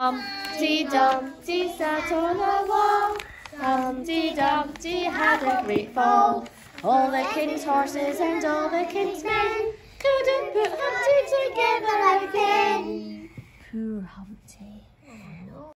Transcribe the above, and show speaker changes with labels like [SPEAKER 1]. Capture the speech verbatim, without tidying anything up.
[SPEAKER 1] Humpty Dumpty sat on a wall. Humpty Dumpty had a great fall. All the king's horses and all the king's men couldn't put Humpty together again. Poor Humpty.